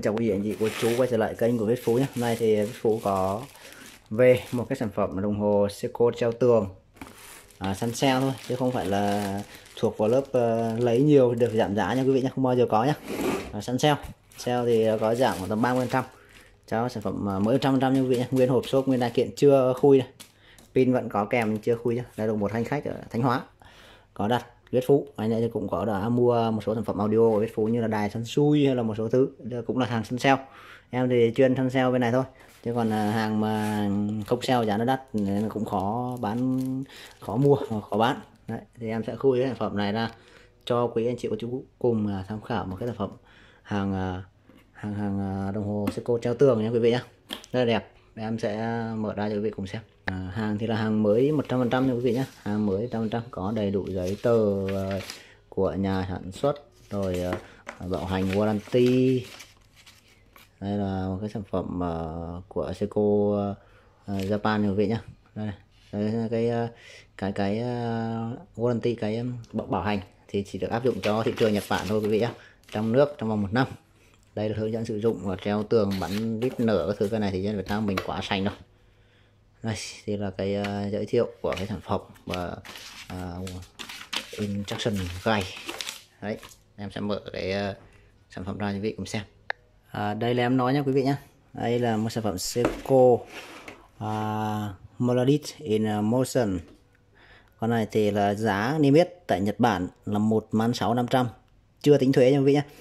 chào quý vị anh chị cô chú quay trở lại kênh của Viết Phú nhé. Hôm nay thì Viết Phú có về một cái sản phẩm đồng hồ Seiko treo tường săn sale thôi, chứ không phải là thuộc vào lớp lấy nhiều được giảm giá nha quý vị nhé, không bao giờ có nhé. Săn sale thì có giảm khoảng tầm 30% cho sản phẩm mới 100% nha quý vị nhé. Nguyên hộp xốp, nguyên đại kiện chưa khui này. Pin vẫn có kèm chưa khui nhé. Đây là một hành khách ở Thanh Hóa có đặt Viết Phú, anh ấy cũng có đã mua một số sản phẩm audio của Viết Phú như là đài săn xui hay là một số thứ, cũng là hàng săn sale. Em thì chuyên săn sale bên này thôi, chứ còn hàng mà không sale giá nó đắt nên cũng khó bán, khó mua, khó bán. Đấy, thì em sẽ khui cái sản phẩm này ra cho quý anh chị của chú cùng tham khảo một cái sản phẩm hàng đồng hồ Seiko treo tường nha quý vị nhé, rất là đẹp. Em sẽ mở ra cho quý vị cùng xem. Hàng thì là hàng mới 100% nha quý vị nhé, hàng mới 100%, có đầy đủ giấy tờ của nhà sản xuất, rồi bảo hành warranty. Đây là một cái sản phẩm của Seiko Japan nha quý vị nhé. Đây là cái warranty, cái bảo hành thì chỉ được áp dụng cho thị trường Nhật Bản thôi quý vị nhé, trong nước trong vòng 1 năm. Đây là hướng dẫn sử dụng và treo tường bắn đít nở các thứ, cái này thì dân Việt Nam mình quá sành rồi. Đây thì là cái giới thiệu của cái sản phẩm và instruction guide. Đấy, em sẽ mở cái sản phẩm ra cho quý vị cùng xem. Đây là em nói nhé quý vị nhé, đây là một sản phẩm Seiko Melodic in Motion. Con này thì là giá niêm yết tại Nhật Bản là 1.600.500 chưa tính thuế nha quý vị nhé.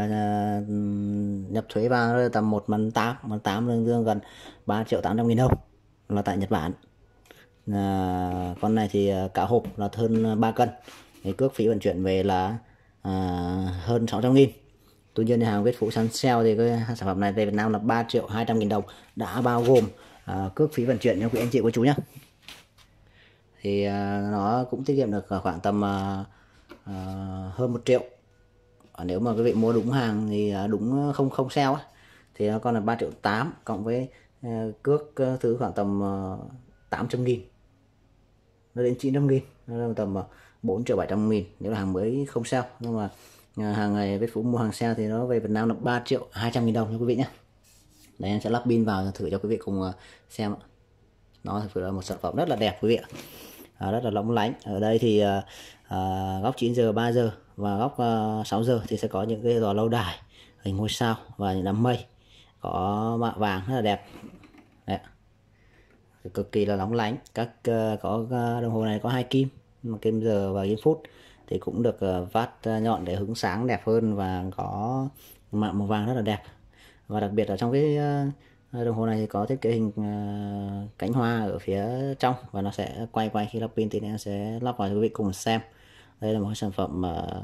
Nhập thuế vào tầm 1.800.000 tương gần 3.800.000 đồng là tại Nhật Bản. Con này thì cả hộp là hơn 3 cân, thì cước phí vận chuyển về là hơn 600.000. Tuy nhiên hàng Viết Phú săn sale thì cái sản phẩm này về Việt Nam là 3.200.000 đồng, đã bao gồm cước phí vận chuyển cho quý anh chị cô chú nhé. Thì nó cũng tiết kiệm được khoảng tầm hơn 1 triệu. Nếu mà quý vị mua đúng hàng thì đúng không sale ấy, thì nó còn là 3.800.000 cộng với cước thứ khoảng tầm 800.000, nó đến 900.000, nó là tầm 4.700.000 nếu là hàng mới không sale. Nhưng mà hàng ngày Viết Phú mua hàng sale thì nó về Việt Nam là 3.200.000 đồng nha quý vị nhé. Đấy, em sẽ lắp pin vào thử cho quý vị cùng xem. Nó thực sự là một sản phẩm rất là đẹp quý vị ạ, rất là lóng lánh. Ở đây thì góc 9 giờ, 3 giờ và góc 6 giờ thì sẽ có những cái đỏ lâu đài, hình ngôi sao và những đám mây, có mạ vàng rất là đẹp. Đấy, cực kỳ là lóng lánh. Có đồng hồ này có 2 kim, kim giờ và kim phút, thì cũng được vát nhọn để hứng sáng đẹp hơn, và có mạ màu vàng rất là đẹp. Và đặc biệt ở trong cái đồng hồ này thì có thiết kế hình cánh hoa ở phía trong, và nó sẽ quay khi lắp pin thì em sẽ lắp vào cho quý vị cùng xem. Đây là một sản phẩm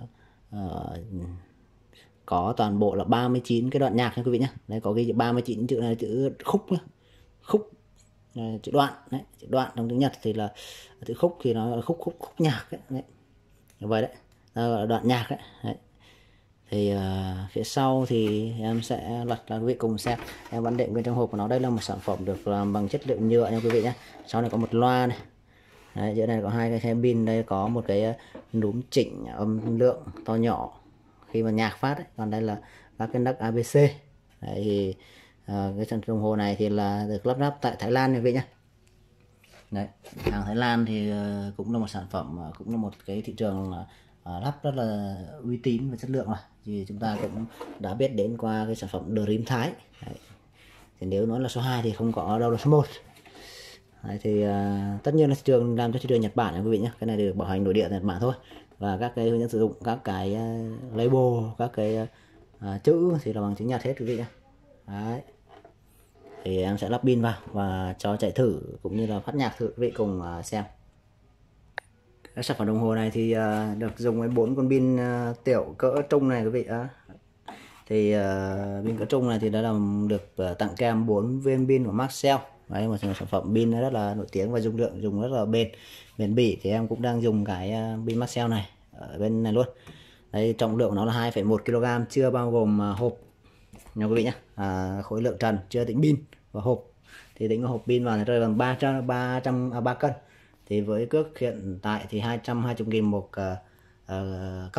có toàn bộ là 39 cái đoạn nhạc nha quý vị nhé. Đây có ghi 39 chữ này, chữ khúc nữa. Khúc chữ đoạn đấy, chữ đoạn trong tiếng Nhật thì là chữ khúc, thì nó là khúc nhạc ấy. Đấy, như vậy đấy, đó là đoạn nhạc đấy. Thì phía sau thì em sẽ lật ra quý vị cùng xem. Em vẫn đệm bên trong hộp của nó. Đây là một sản phẩm được làm bằng chất liệu nhựa nha quý vị nhé. Sau này có một loa này. Đấy, giữa này có 2 cái khe pin, đây có một cái núm chỉnh âm lượng to nhỏ khi mà nhạc phát ấy. Còn đây là các cái nấc ABC. Đấy, thì cái sản đồng hồ này thì là được lắp ráp tại Thái Lan nha quý vị nhé. Đấy, hàng Thái Lan thì cũng là một sản phẩm, cũng là một cái thị trường lắp rất là uy tín và chất lượng rồi, thì chúng ta cũng đã biết đến qua cái sản phẩm Dream Thái. Đấy, thì nếu nói là số 2 thì không có đâu là số 1. Đấy, thì tất nhiên là thị trường làm cho thị trường Nhật Bản nha quý vị nhé. Cái này được bảo hành nội địa Nhật Bản thôi, và các cái hướng dẫn sử dụng, các cái label, các cái chữ thì là bằng tiếng Nhật hết quý vị nhé. Đấy, thì em sẽ lắp pin vào và cho chạy thử cũng như là phát nhạc thử quý vị cùng xem. Cái sản phẩm đồng hồ này thì được dùng với 4 con pin tiểu cỡ trung này quý vị. Thì pin cỡ trung này thì đã làm được tặng kèm 4 viên pin của Maxell. Đấy, một sản phẩm pin rất là nổi tiếng và dung lượng dùng rất là bền bỉ. Thì em cũng đang dùng cái pin Maxell này ở bên này luôn. Đấy, trọng lượng của nó là 2,1 kg, chưa bao gồm hộp nha quý vị nhé. Khối lượng trần chưa tính pin và hộp, thì tính hộp pin vào thì rơi bằng 3 cân. Thì với cước hiện tại thì 220.000 một cân,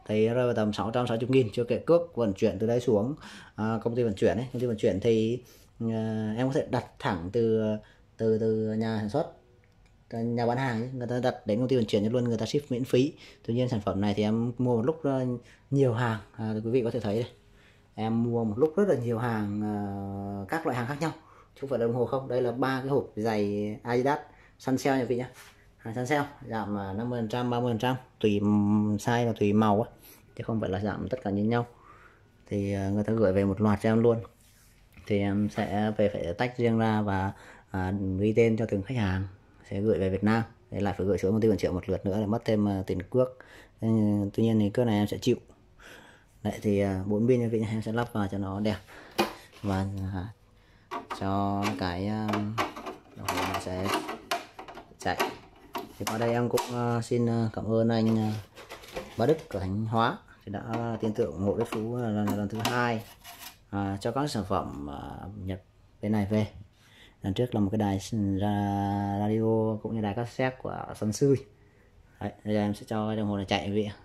thì rơi vào tầm 660.000 chưa kể cước vận chuyển từ đây xuống công ty vận chuyển ấy. Công ty vận chuyển thì em có thể đặt thẳng từ nhà sản xuất, nhà bán hàng ấy, người ta đặt đến công ty vận chuyển cho luôn, người ta ship miễn phí. Tuy nhiên sản phẩm này thì em mua một lúc nhiều hàng, quý vị có thể thấy đây, em mua một lúc rất là nhiều hàng, các loại hàng khác nhau chứ không phải là đồng hồ không. Đây là 3 cái hộp giày Adidas Sunshell nha quý vị nhé, hàng Sunshell giảm 50%, 30% tùy size và tùy màu á, chứ không phải là giảm tất cả như nhau. Thì người ta gửi về một loạt cho em luôn, thì em sẽ phải tách riêng ra và ghi tên cho từng khách hàng, sẽ gửi về Việt Nam, để lại phải gửi xuống công ty vận chuyển một lượt nữa để mất thêm tiền cước. Tuy nhiên thì cước này em sẽ chịu. Đấy thì 4 pin như vậy em sẽ lắp vào cho nó đẹp và cho cái đồng hồ nó sẽ chạy. Thì qua đây em cũng xin cảm ơn anh Bá Đức ở Thanh Hóa thì đã tin tưởng ủng hộ Đức Phú lần thứ 2 cho các sản phẩm nhập bên này về. Lần trước là một cái đài radio cũng như đài cassette của Xuân Sư. Đấy, bây giờ em sẽ cho đồng hồ này chạy quý vị.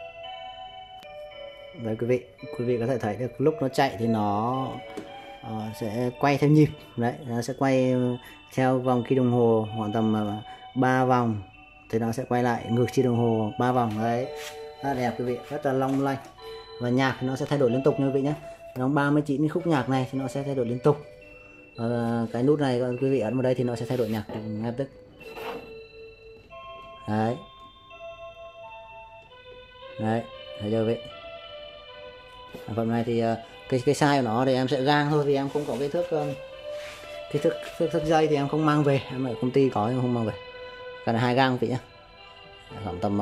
Đấy quý vị có thể thấy được lúc nó chạy thì nó sẽ quay theo nhịp. Đấy, nó sẽ quay theo vòng kim đồng hồ khoảng tầm 3 vòng thì nó sẽ quay lại ngược chi đồng hồ 3 vòng. Đấy, rất là đẹp quý vị, rất là long lanh. Và nhạc thì nó sẽ thay đổi liên tục nha quý vị nhé. Nó 39 khúc nhạc này thì nó sẽ thay đổi liên tục. Cái nút này quý vị ấn vào đây thì nó sẽ thay đổi nhạc ngay tức. Đấy, đấy, thấy chưa quý vị. Sản phẩm này thì cái size của nó thì em sẽ gang thôi, vì em không có cái thước dây thì em không mang về, em ở công ty có nhưng không mang về. Cái này 2 gang quý vị nhé, khoảng tầm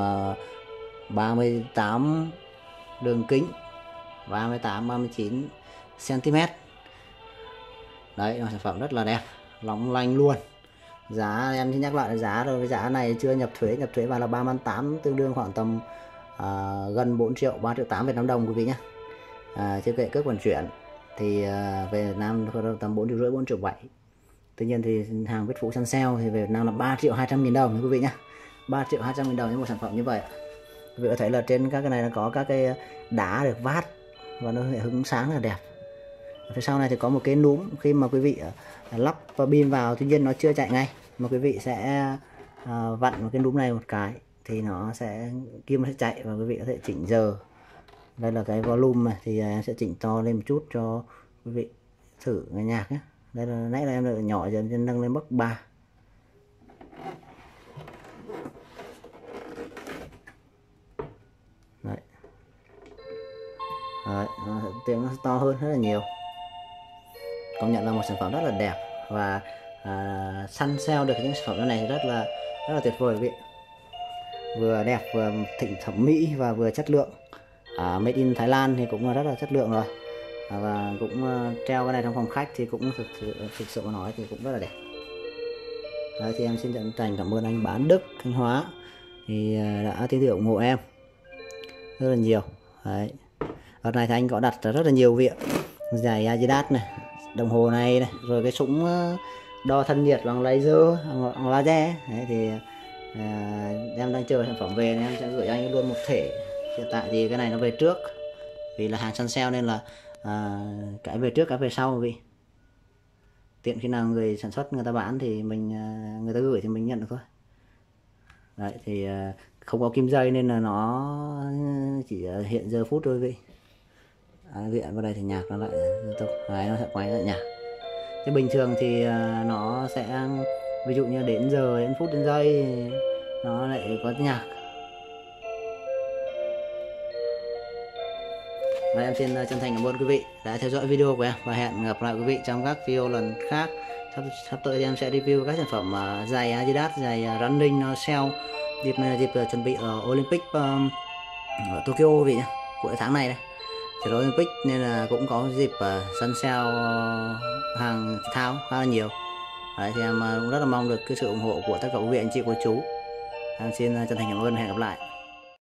38 đường kính, 38-39 cm. Đấy là sản phẩm rất là đẹp, long lanh luôn. Giá em xin nhắc lại là giá rồi, cái giá này chưa nhập thuế vào là 38, tương đương khoảng tầm gần 4 triệu, 3 triệu 8 Việt Nam đồng quý vị nhé. Chưa kể cước vận chuyển thì về Việt Nam tầm 4 triệu rưỡi, 4 triệu 7. Tuy nhiên thì hàng Viết Phú Sunshell thì về Việt Nam là 3 triệu 200.000 đồng quý vị nhé, 3 triệu 200.000 đồng cho một sản phẩm như vậy. Quý vị có thấy là trên các cái này nó có các cái đá được vát và nó hứng sáng là đẹp. Phía sau này thì có một cái núm, khi mà quý vị lắp và pin vào, tuy nhiên nó chưa chạy ngay, mà quý vị sẽ vặn một cái núm này một cái thì nó sẽ kim nó sẽ chạy và quý vị có thể chỉnh giờ. Đây là cái volume này thì em sẽ chỉnh to lên một chút cho quý vị thử nghe nhạc nhé. Đây là nãy là em đã nhỏ dần nâng lên mức 3. Đấy. Đấy, tiếng nó to hơn rất là nhiều. Công nhận là một sản phẩm rất là đẹp, và Sunshell được những sản phẩm này rất là tuyệt vời quý vị. Vừa đẹp, vừa thẩm mỹ và vừa chất lượng. Made in Thái Lan thì cũng rất là chất lượng rồi, và cũng treo cái này trong phòng khách thì cũng thực sự mà nói thì cũng rất là đẹp. Đấy, thì em xin chân thành cảm ơn anh Bán Đức Thanh Hóa thì đã tin tưởng ủng hộ em rất là nhiều. Đấy, đợt này thì anh có đặt rất là nhiều viện giày Adidas này, đồng hồ này, rồi cái súng đo thân nhiệt bằng laser, bằng laser. Đấy, thì em đang chờ sản phẩm về nên em sẽ gửi anh luôn một thể. Hiện tại thì cái này nó về trước vì là hàng Sunshell nên là cái về trước cái về sau vì tiện khi nào người sản xuất người ta bán thì người ta gửi thì mình nhận được thôi. Đấy thì không có kim dây nên là nó chỉ hiện giờ phút thôi vị. Viện vào đây thì nhạc nó lại liên tục. Đấy, nó sẽ quay lại nhạc. Thế bình thường thì nó sẽ ví dụ như đến giờ, đến phút, đến giây nó lại có nhạc. Và em xin chân thành cảm ơn quý vị đã theo dõi video của em, và hẹn gặp lại quý vị trong các video lần khác. Sắp tới thì em sẽ review các sản phẩm giày Adidas, giày running sale. Dịp này là dịp chuẩn bị Olympic ở Tokyo quý vị nhé, cuối tháng này đây. Thì Olympic nên là cũng có dịp Sunshell hàng thể thao khá là nhiều. Đấy, thì em cũng rất là mong được cái sự ủng hộ của tất cả quý vị anh chị cô chú. Em xin chân thành cảm ơn và hẹn gặp lại.